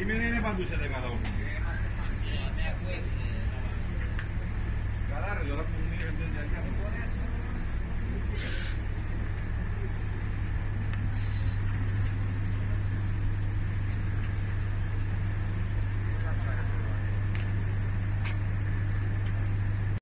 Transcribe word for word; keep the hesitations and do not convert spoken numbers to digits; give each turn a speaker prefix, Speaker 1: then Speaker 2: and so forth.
Speaker 1: Σήμερα είναι παντού σε δεκατό. Καλά ρε, τώρα που μου είναι